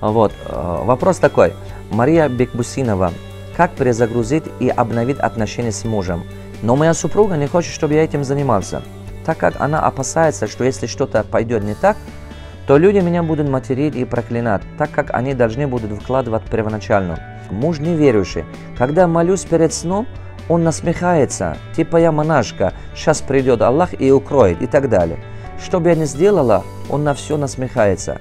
Вот. Вопрос такой. Мария Бекбусинова. Как перезагрузить и обновить отношения с мужем? Но моя супруга не хочет, чтобы я этим занимался, так как она опасается, что если что-то пойдет не так, то люди меня будут материть и проклинать, так как они должны будут вкладывать первоначально. Муж неверующий. Когда молюсь перед сном, он насмехается, типа я монашка, сейчас придет Аллах и укроет и так далее. Что бы я ни сделала, он на все насмехается.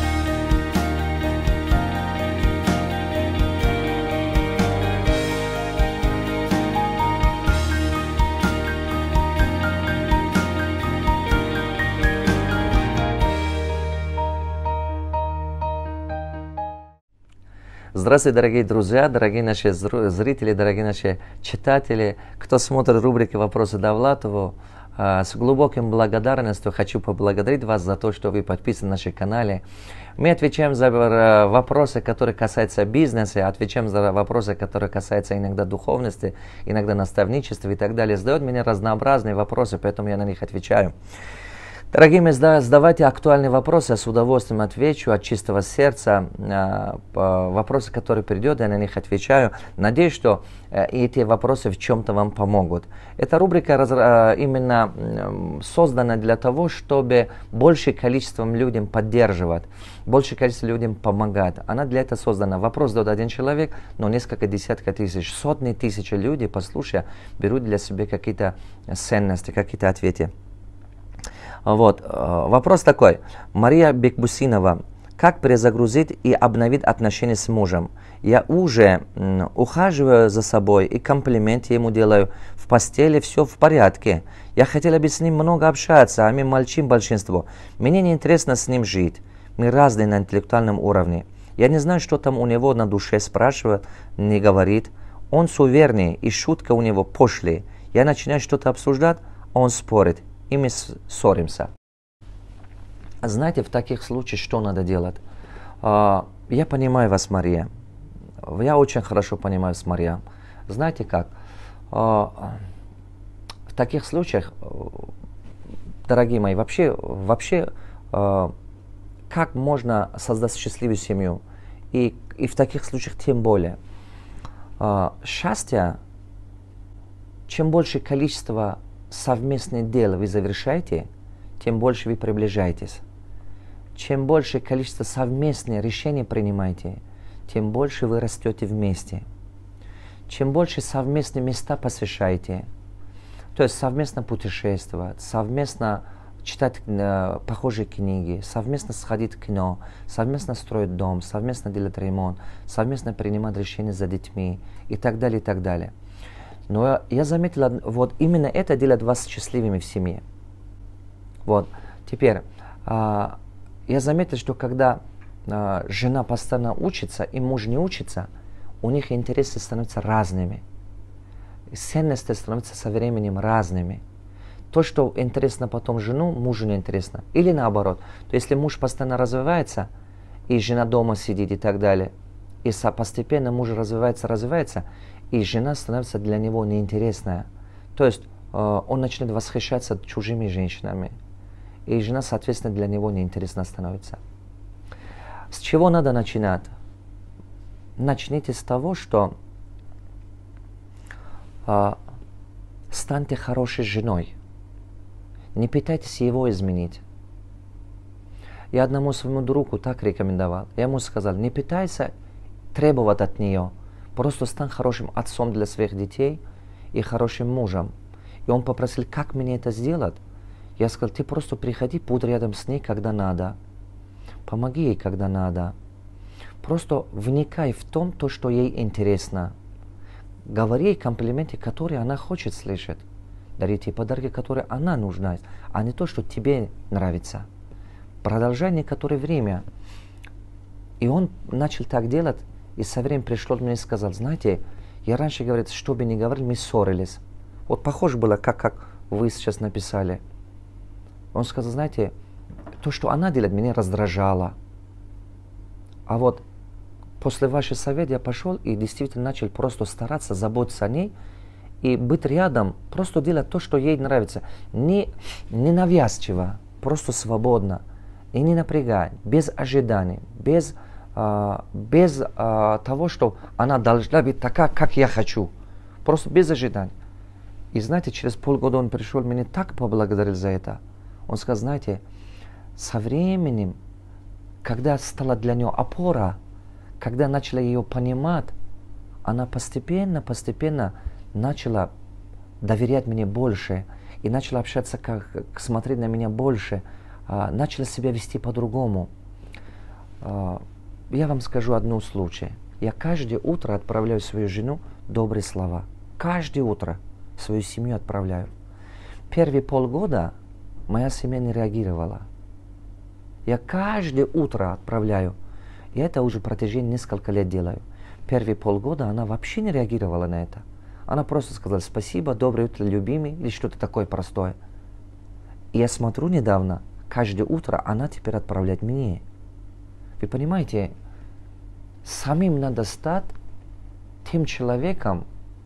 Здравствуйте, дорогие друзья, дорогие наши зрители, дорогие наши читатели, кто смотрит рубрики «Вопросы Давлатову». С глубоким благодарностью хочу поблагодарить вас за то, что вы подписаны на нашем канале. Мы отвечаем за вопросы, которые касаются бизнеса, отвечаем за вопросы, которые касаются иногда духовности, иногда наставничества и так далее. Задают мне разнообразные вопросы, поэтому я на них отвечаю. Дорогие мои, задавайте актуальные вопросы, я с удовольствием отвечу от чистого сердца. Вопросы, которые придут, я на них отвечаю. Надеюсь, что эти вопросы в чем-то вам помогут. Эта рубрика именно создана для того, чтобы большее количество людям поддерживать, большее количество людям помогать. Она для этого создана. Вопрос задает один человек, но несколько десятков тысяч, сотни тысяч людей, послушая, берут для себя какие-то ценности, какие-то ответы. Вот. Вопрос такой. Мария Бекбусинова. Как перезагрузить и обновить отношения с мужем? Я уже ухаживаю за собой и комплименты ему делаю. В постели все в порядке. Я хотела бы с ним много общаться, а мы молчим большинство. Мне неинтересно с ним жить. Мы разные на интеллектуальном уровне. Я не знаю, что там у него на душе, спрашивает, не говорит. Он суеверный, и шутка у него пошлые. Я начинаю что-то обсуждать, он спорит. И мы ссоримся. Знаете, в таких случаях что надо делать? Я понимаю вас, Мария. Я очень хорошо понимаю вас, Мария. Знаете как? В таких случаях, дорогие мои, вообще как можно создать счастливую семью? И в таких случаях тем более. Счастье, чем больше количество совместных дел вы завершаете, тем больше вы приближаетесь. Чем больше количество совместных решений принимаете, тем больше вы растете вместе. Чем больше совместные места посвящаете, то есть совместно путешествовать, совместно читать похожие книги, совместно сходить в кино, совместно строить дом, совместно делать ремонт, совместно принимать решения за детьми и так далее, и так далее. Но я заметила, вот именно это делает вас счастливыми в семье. Вот. Теперь, я заметил, что когда жена постоянно учится и муж не учится, у них интересы становятся разными. Ценности становятся со временем разными. То, что интересно потом жену, мужу не интересно. Или наоборот. То есть, если муж постоянно развивается, и жена дома сидит и так далее, и постепенно муж развивается, и жена становится для него неинтересная. То есть он начинает восхищаться чужими женщинами. И жена, соответственно, для него неинтересна становится. С чего надо начинать? Начните с того, что станьте хорошей женой. Не пытайтесь его изменить. Я одному своему другу так рекомендовал. Я ему сказал, не пытайся требовать от нее. Просто стань хорошим отцом для своих детей и хорошим мужем. И он попросил, как мне это сделать? Я сказал, ты просто приходи, будь рядом с ней, когда надо. Помоги ей, когда надо. Просто вникай в том, то, что ей интересно. Говори ей комплименты, которые она хочет слышать. Дари ей подарки, которые она нужна, а не то, что тебе нравится. Продолжай некоторое время. И он начал так делать. И со временем пришло мне и сказал, знаете, я раньше, говорит, что бы ни говорили, мы ссорились. Вот похоже было, как вы сейчас написали. Он сказал, знаете, то, что она делает, меня раздражало. А вот после вашего совета я пошел и действительно начал просто стараться заботиться о ней и быть рядом, просто делать то, что ей нравится. Не навязчиво, просто свободно. И не напрягать, без ожиданий, без без того, что она должна быть такая, как я хочу. Просто без ожиданий. И знаете, через полгода он пришел, меня так поблагодарил за это. Он сказал, знаете, со временем, когда стала для нее опора, когда начала ее понимать, она постепенно начала доверять мне больше и начала общаться, смотреть на меня больше, начала себя вести по-другому. Я вам скажу одну случай. Я каждое утро отправляю свою жену добрые слова. Каждое утро свою семью отправляю. Первые полгода моя семья не реагировала. Я каждое утро отправляю. И это уже в протяжении нескольких лет делаю. Первые полгода она вообще не реагировала на это. Она просто сказала спасибо, доброе утро, любимый, или что-то такое простое. И я смотрю недавно, каждое утро она теперь отправляет мне. Вы понимаете, самим надо стать тем человеком,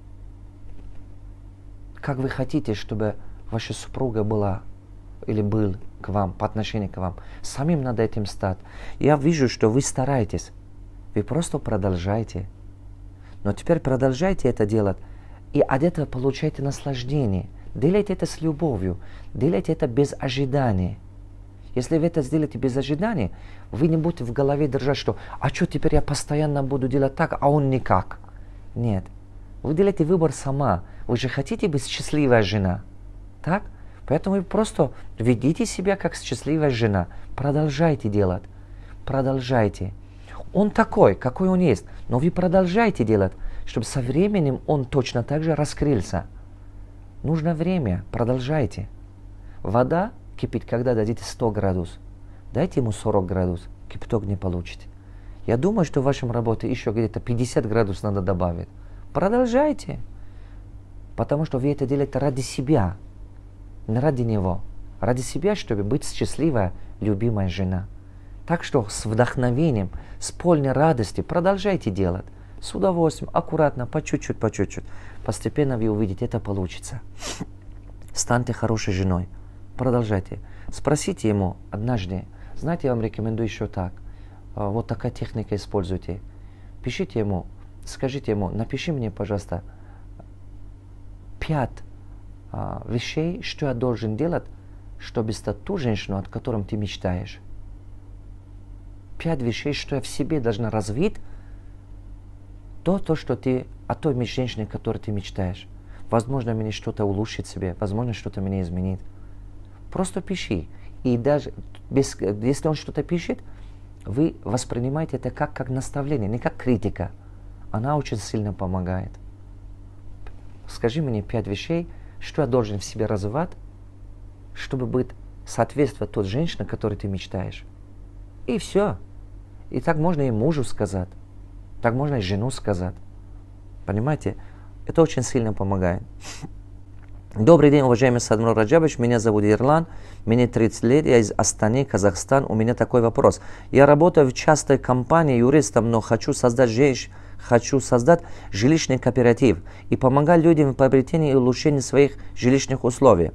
как вы хотите, чтобы ваша супруга была или был к вам, по отношению к вам. Самим надо этим стать. Я вижу, что вы стараетесь. Вы просто продолжайте. Но теперь продолжайте это делать. И от этого получайте наслаждение. Делайте это с любовью. Делайте это без ожидания. Если вы это сделаете без ожидания, вы не будете в голове держать, что «а что теперь я постоянно буду делать так, а он никак». Нет. Вы делаете выбор сама. Вы же хотите быть счастливая жена. Так? Поэтому вы просто ведите себя как счастливая жена. Продолжайте делать. Продолжайте. Он такой, какой он есть. Но вы продолжайте делать, чтобы со временем он точно так же раскрылся. Нужно время. Продолжайте. Вода кипит, когда дадите 100 градусов. Дайте ему 40 градусов. Кипяток не получите. Я думаю, что в вашем работе еще где-то 50 градусов надо добавить. Продолжайте. Потому что вы это делаете ради себя. Не ради него. Ради себя, чтобы быть счастливая, любимая жена. Так что с вдохновением, с полной радостью продолжайте делать. С удовольствием, аккуратно, по чуть-чуть, по чуть-чуть. Постепенно вы увидите, это получится. Станьте хорошей женой. Продолжайте. Спросите ему однажды. Знаете, я вам рекомендую еще так. Вот такая техника используйте. Пишите ему, скажите ему, напиши мне, пожалуйста, 5 вещей, что я должен делать, чтобы стать ту женщину, от которой ты мечтаешь. 5 вещей, что я в себе должна развить, то, что ты от той женщины, о которой ты мечтаешь. Возможно, мне что-то улучшит себе, возможно, что-то мне изменит. Просто пиши. И даже если он что-то пишет, вы воспринимаете это как наставление, не как критика. Она очень сильно помогает. Скажи мне 5 вещей, что я должен в себе развивать, чтобы быть соответствовать той женщине, о которой ты мечтаешь. И все. И так можно и мужу сказать. Так можно и жену сказать. Понимаете? Это очень сильно помогает. Добрый день, уважаемый Садмур Раджабович. Меня зовут Ерлан. Мне 30 лет. Я из Астаны, Казахстан. У меня такой вопрос. Я работаю в частной компании юристом, но хочу создать жилищный кооператив и помогать людям в приобретении и улучшении своих жилищных условий.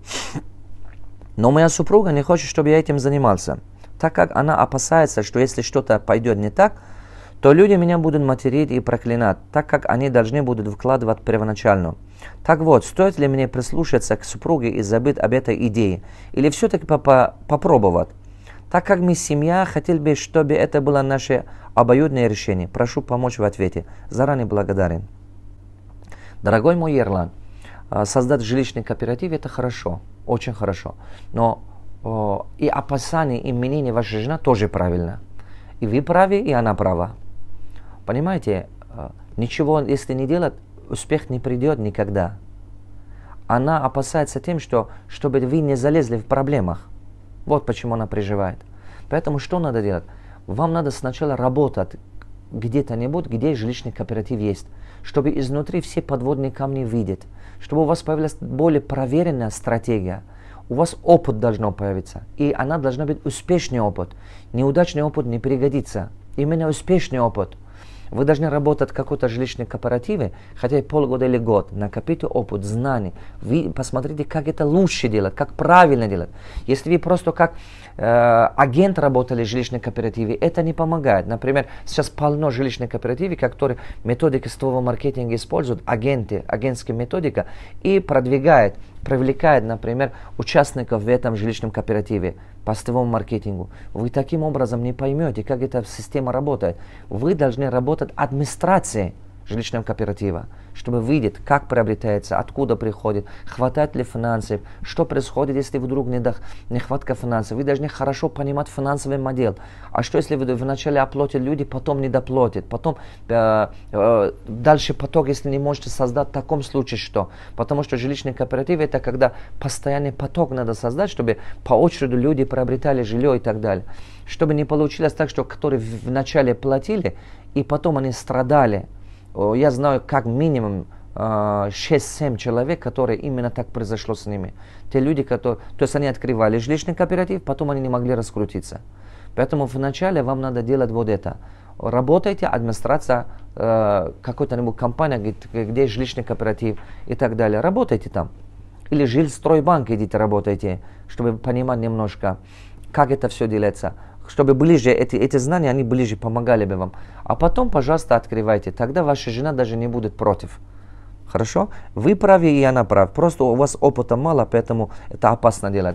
Но моя супруга не хочет, чтобы я этим занимался, так как она опасается, что если что-то пойдет не так, то люди меня будут материть и проклинать, так как они должны будут вкладывать первоначально. Так вот, стоит ли мне прислушаться к супруге и забыть об этой идее, или все-таки попробовать? Так как мы семья, хотели бы, чтобы это было наше обоюдное решение. Прошу помочь в ответе. Заранее благодарен. Дорогой мой Ерлан, создать жилищный кооператив – это хорошо, очень хорошо. Но и опасание, и мнение вашей жены тоже правильно. И вы правы, и она права. Понимаете, ничего, если не делать, успех не придет никогда. Она опасается тем, чтобы вы не залезли в проблемах. Вот почему она переживает. Поэтому что надо делать? Вам надо сначала работать где-то-нибудь, где жилищный кооператив есть, чтобы изнутри все подводные камни видеть, чтобы у вас появилась более проверенная стратегия. У вас опыт должен появиться, и она должна быть успешный опыт. Неудачный опыт не пригодится. Именно успешный опыт. Вы должны работать в какой-то жилищной кооперативе, хотя и полгода или год, накопите опыт, знаний. Вы посмотрите, как это лучше делать, как правильно делать. Если вы просто как агент работали в жилищной кооперативе, это не помогает. Например, сейчас полно жилищных кооперативов, которые методики сетевого маркетинга используют, агентская методика, и привлекает, например, участников в этом жилищном кооперативе по сетевому маркетингу. Вы таким образом не поймете, как эта система работает. Вы должны работать администрацией жилищного кооператива, чтобы видеть, как приобретается, откуда приходит, хватает ли финансов, что происходит, если вдруг нехватка финансов. Вы должны хорошо понимать финансовый модель. А что, если вы вначале оплатят люди, потом не доплатят, потом дальше поток, если не можете создать, в таком случае что? Потому что жилищный кооператив это когда постоянный поток надо создать, чтобы по очереди люди приобретали жилье и так далее. Чтобы не получилось так, что которые вначале платили, и потом они страдали. Я знаю как минимум 6-7 человек, которые именно так произошло с ними. Те люди, которые, то есть они открывали жилищный кооператив, потом они не могли раскрутиться. Поэтому вначале вам надо делать вот это. Работайте, администрация какой-то компании, где жилищный кооператив и так далее. Работайте там. Или жилстройбанк идите работайте, чтобы понимать немножко, как это все делается. Чтобы ближе, эти знания, они ближе помогали бы вам. А потом, пожалуйста, открывайте. Тогда ваша жена даже не будет против. Хорошо? Вы правы, и она прав. Просто у вас опыта мало, поэтому это опасно делать.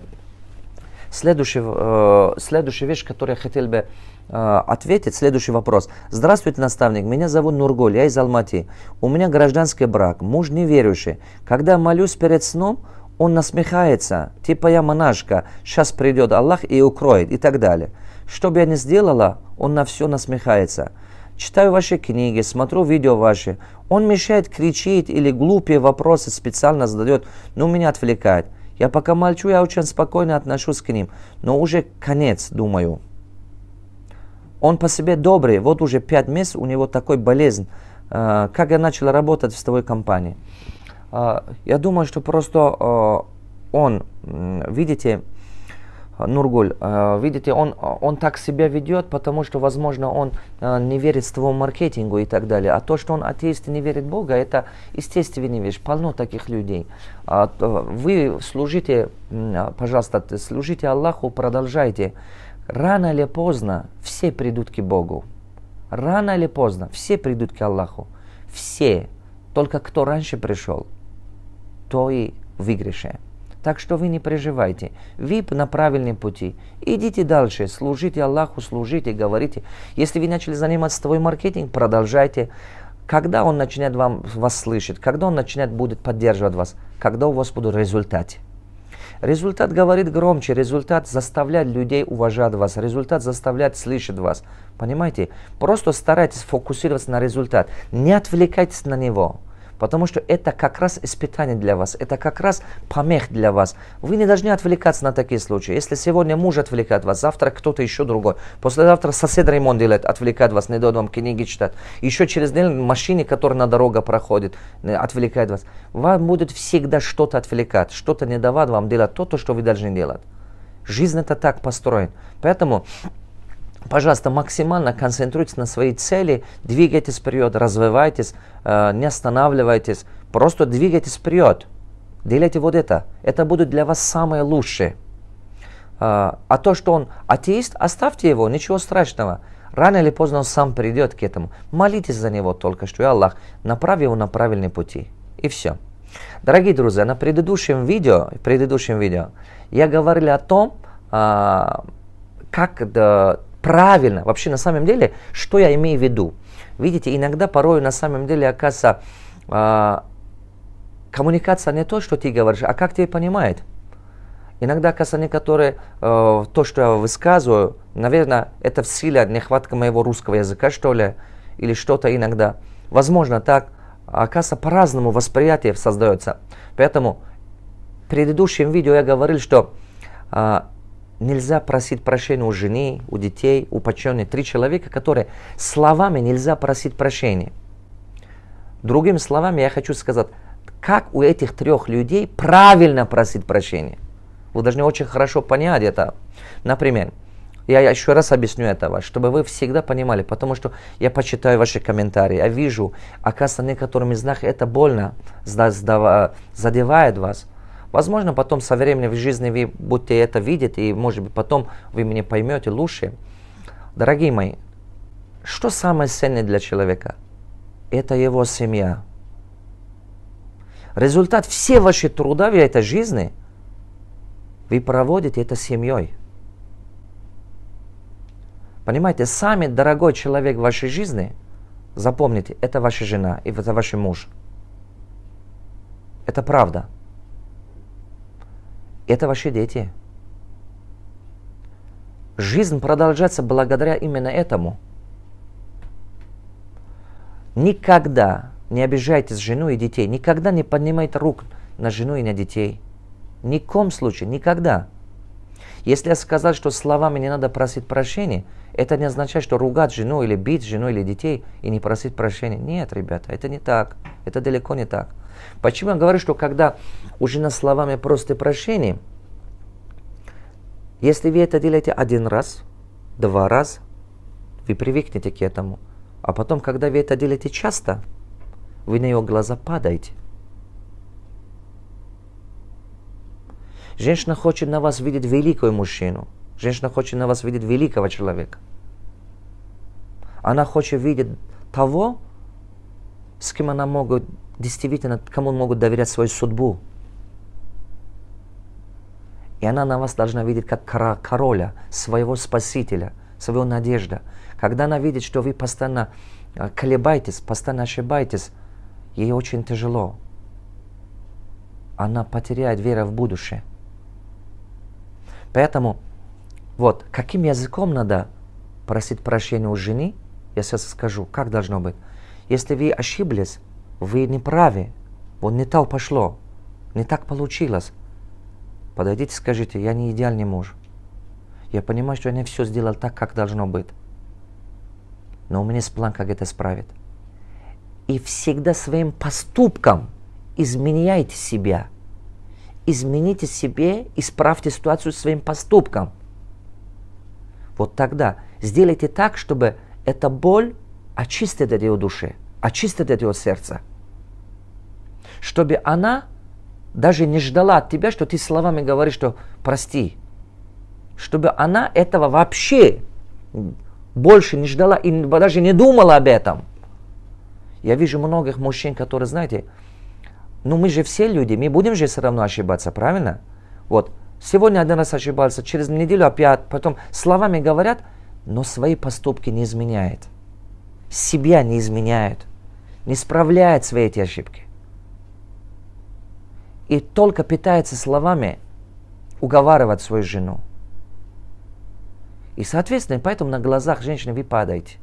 Следующая вещь, которую я хотел бы ответить, следующий вопрос. Здравствуйте, наставник. Меня зовут Нургуль, я из Алматы. У меня гражданский брак, муж неверующий. Когда молюсь перед сном, он насмехается. Типа я монашка, сейчас придет Аллах и укроет, и так далее. Что бы я ни сделала, он на все насмехается. Читаю ваши книги, смотрю видео ваши. Он мешает, кричит или глупые вопросы специально задает, но меня отвлекает. Я пока молчу, я очень спокойно отношусь к ним. Но уже конец, думаю. Он по себе добрый, вот уже 5 месяцев у него такой болезнь. Как я начал работать в сетевой компании. Я думаю, что просто он, видите, Нургуль, видите, он так себя ведет, потому что, возможно, он не верит сетевому маркетингу и так далее. А то, что он атеист и не верит в Бога, это естественная вещь. Полно таких людей. Вы служите, пожалуйста, служите Аллаху, продолжайте. Рано или поздно все придут к Богу. Рано или поздно все придут к Аллаху. Все. Только кто раньше пришел, то и в выигрыше. Так что вы не переживайте. Вы на правильном пути. Идите дальше. Служите Аллаху, служите, говорите. Если вы начали заниматься сетевой маркетингом, продолжайте. Когда он начинает вас слышать? Когда он начинает будет поддерживать вас? Когда у вас будут результаты? Результат говорит громче. Результат заставляет людей уважать вас. Результат заставляет слышать вас. Понимаете? Просто старайтесь фокусироваться на результат. Не отвлекайтесь на него. Потому что это как раз испытание для вас, это как раз помех для вас. Вы не должны отвлекаться на такие случаи. Если сегодня муж отвлекает вас, завтра кто-то еще другой. Послезавтра сосед ремонт делает, отвлекает вас, не дает вам книги читать. Еще через неделю машине, которая на дорогу проходит, отвлекает вас. Вам будет всегда что-то отвлекать, что-то не давать вам делать то, что вы должны делать. Жизнь это так построена. Поэтому... Пожалуйста, максимально концентруйтесь на своей цели, двигайтесь вперед, развивайтесь, не останавливайтесь, просто двигайтесь вперед. Делайте вот это. Это будет для вас самое лучшее. А то, что он атеист, оставьте его, ничего страшного. Рано или поздно он сам придет к этому. Молитесь за него только, что и Аллах направит его на правильный пути. И все. Дорогие друзья, на предыдущем видео я говорил о том, как правильно, вообще на самом деле, что я имею в виду. Видите, иногда, порой на самом деле, оказывается, коммуникация не то, что ты говоришь, а как тебя понимает. Иногда, оказывается, некоторые, то, что я высказываю, наверное, это в силе нехватка моего русского языка, что ли, или что-то иногда. Возможно, так, оказывается, по-разному восприятие создается. Поэтому в предыдущем видео я говорил, что нельзя просить прощения у жены, у детей, у подчиненных. 3 человека, которые словами нельзя просить прощения. Другими словами, я хочу сказать, как у этих 3 людей правильно просить прощения. Вы должны очень хорошо понять это. Например, Я еще раз объясню это, чтобы вы всегда понимали, потому что я почитаю ваши комментарии, я вижу, оказывается, некоторым из них это больно, задевает вас. Возможно, потом со временем в жизни вы будете это видеть, и может быть потом вы меня поймете лучше. Дорогие мои, что самое ценное для человека? Это его семья. Результат всей вашей труда в этой жизни вы проводите это семьей. Понимаете, самый дорогой человек в вашей жизни, запомните, это ваша жена и это ваш муж. Это правда. Это ваши дети. Жизнь продолжается благодаря именно этому. Никогда не обижайте жену и детей. Никогда не поднимайте рук на жену и на детей. Ни в коем случае, никогда. Если я сказал, что словами не надо просить прощения, это не означает, что ругать жену или бить жену или детей и не просить прощения. Нет, ребята, это не так. Это далеко не так. Почему я говорю, что когда у жены словами просите прощения, если вы это делаете один раз, два раза, вы привыкнете к этому. А потом, когда вы это делаете часто, вы на ее глаза падаете. Женщина хочет на вас видеть великого мужчину. Женщина хочет на вас видеть великого человека. Она хочет видеть того, с кем она может, действительно, кому могут доверять свою судьбу. И она на вас должна видеть как короля, своего спасителя, своего надежда. Когда она видит, что вы постоянно колебаетесь, постоянно ошибаетесь, ей очень тяжело. Она потеряет веру в будущее. Поэтому, вот, каким языком надо просить прощения у жены, я сейчас скажу, как должно быть. Если вы ошиблись, вы не правы, вот не так пошло, не так получилось. Подойдите, скажите, я не идеальный муж. Я понимаю, что я не все сделал так, как должно быть. Но у меня есть план, как это исправить. И всегда своим поступком изменяйте себя. Измените себе, исправьте ситуацию своим поступком. Вот тогда сделайте так, чтобы эта боль очистит от ее души, очистит от ее сердца. Чтобы она даже не ждала от тебя, что ты словами говоришь, что прости. Чтобы она этого вообще больше не ждала и даже не думала об этом. Я вижу многих мужчин, которые, знаете, ну мы же все люди, мы будем же все равно ошибаться, правильно? Вот, сегодня один раз ошибался, через неделю опять, потом словами говорят, но свои поступки не изменяют. Себя не изменяют, не исправляют свои эти ошибки. И только пытается словами уговаривать свою жену. И, соответственно, поэтому на глазах женщины вы падаете.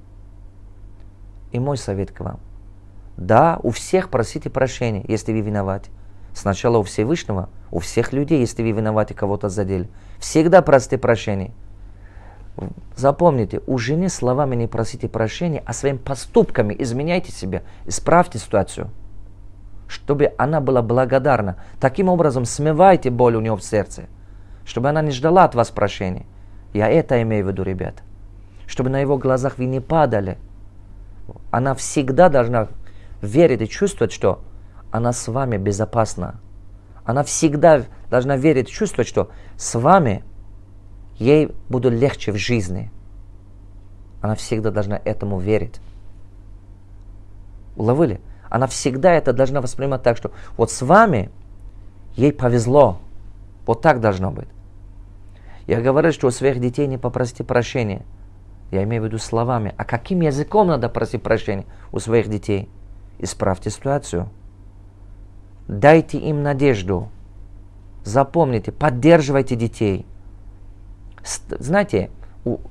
И мой совет к вам. Да, у всех просите прощения, если вы виноваты. Сначала у Всевышнего, у всех людей, если вы виноваты, кого-то задели. Всегда просите прощения. Запомните, у жены словами не просите прощения, а своими поступками изменяйте себя, исправьте ситуацию. Чтобы она была благодарна. Таким образом, смывайте боль у нее в сердце. Чтобы она не ждала от вас прощения. Я это имею в виду, ребят. Чтобы на его глазах вы не падали. Она всегда должна верить и чувствовать, что она с вами безопасна. Она всегда должна верить и чувствовать, что с вами ей будет легче в жизни. Она всегда должна этому верить. Уловили? Она всегда это должна воспринимать так, что вот с вами ей повезло. Вот так должно быть. Я говорю, что у своих детей не попросите прощения. Я имею в виду словами. А каким языком надо просить прощения у своих детей? Исправьте ситуацию. Дайте им надежду. Запомните, поддерживайте детей. Знаете,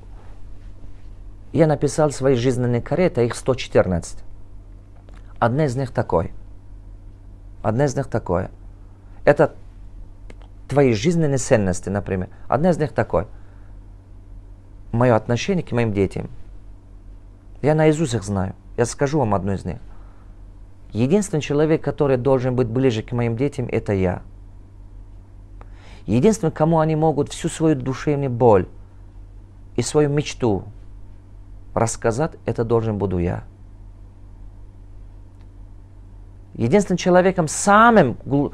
я написал свои жизненные карты, их 114. Одна из них такой. Одна из них такое. Это твои жизненные ценности, например. Одна из них такой. Мое отношение к моим детям. Я наизусть их знаю. Я скажу вам одну из них. Единственный человек, который должен быть ближе к моим детям, это я. Единственный, кому они могут всю свою душевную боль и свою мечту рассказать, это должен буду я. Единственным человеком, самым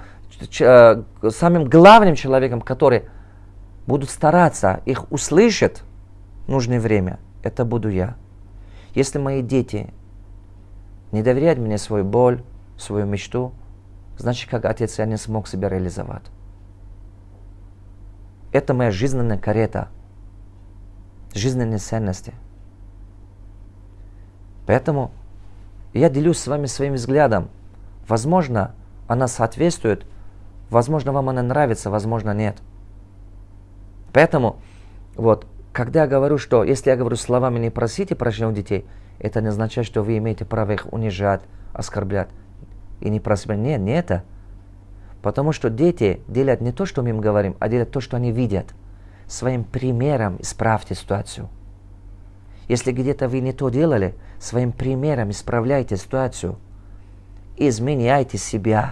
главным человеком, который будут стараться их услышать в нужное время, это буду я. Если мои дети не доверяют мне свою боль, свою мечту, значит, как отец я не смог себя реализовать. Это моя жизненная карета, жизненные ценности. Поэтому я делюсь с вами своим взглядом. Возможно, она соответствует, возможно, вам она нравится, возможно, нет. Поэтому, вот, когда я говорю, что если я говорю словами «не просите прощения у детей», это не означает, что вы имеете право их унижать, оскорблять и не просить. Нет, не это. Потому что дети делают не то, что мы им говорим, а делают то, что они видят. Своим примером исправьте ситуацию. Если где-то вы не то делали, своим примером исправляйте ситуацию. Изменяйте себя.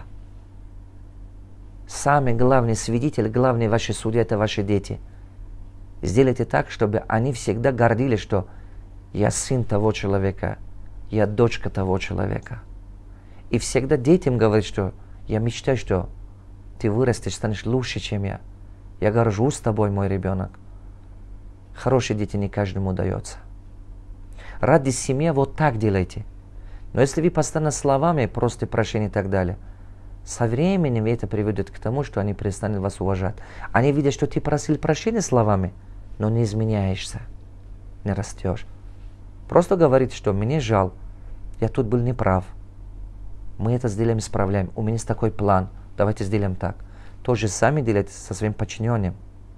Самый главный свидетель, главный ваши судьи – это ваши дети. Сделайте так, чтобы они всегда гордились, что я сын того человека, я дочка того человека. И всегда детям говорить, что я мечтаю, что ты вырастешь, станешь лучше, чем я. Я горжусь тобой, мой ребенок. Хорошие дети не каждому дается. Ради семьи вот так делайте. Но если вы постоянно словами просите прощения и так далее, со временем это приведет к тому, что они перестанут вас уважать. Они видят, что ты просил прощения словами, но не изменяешься, не растешь. Просто говорите, что мне жаль, я тут был неправ. Мы это сделаем, исправляем. У меня есть такой план, давайте сделаем так. То же сами делайте со своим подчиненным.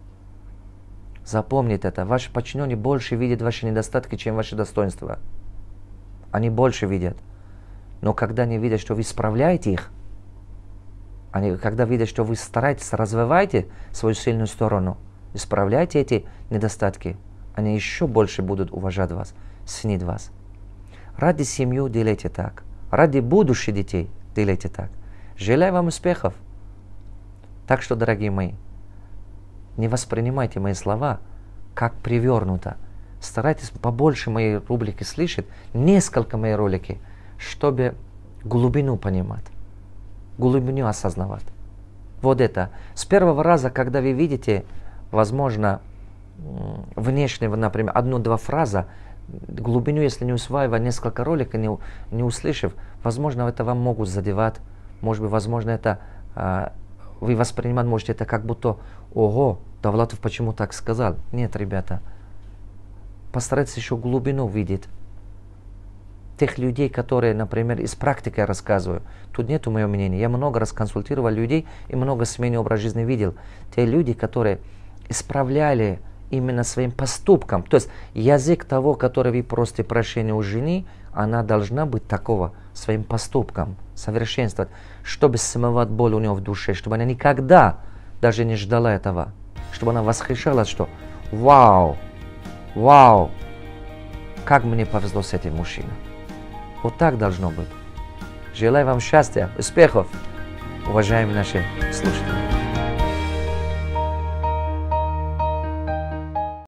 Запомните это. Ваши подчиненные больше видят ваши недостатки, чем ваши достоинства. Они больше видят. Но когда они видят, что вы исправляете их, когда видят, что вы стараетесь, развиваете свою сильную сторону, исправляйте эти недостатки, они еще больше будут уважать вас, ценить вас. Ради семьи делайте так. Ради будущих детей делайте так. Желаю вам успехов. Так что, дорогие мои, не воспринимайте мои слова как привернуто. Старайтесь побольше мои рубрики слышать, несколько моих ролики, чтобы глубину понимать, глубину осознавать. Вот это. С первого раза, когда вы видите, возможно, внешне, например, одну-два фразы, глубину, если не усваивая несколько роликов, не услышав, возможно, это вам могут задевать. Может быть, возможно, это вы воспринимать можете это как будто «Ого, Давлатов почему так сказал?» Нет, ребята. Постарайтесь еще глубину видеть. Тех людей, которые, например, из практики я рассказываю. Тут нету моего мнения. Я много раз консультировал людей и много смены образа жизни видел. Те люди, которые исправляли именно своим поступком. То есть язык того, который вы просите прощения у жены, она должна быть такого своим поступком, совершенствовать, чтобы смывать боль у нее в душе, чтобы она никогда даже не ждала этого, чтобы она восхищалась, что вау, вау, как мне повезло с этим мужчиной. Вот так должно быть. Желаю вам счастья, успехов, уважаемые наши слушатели.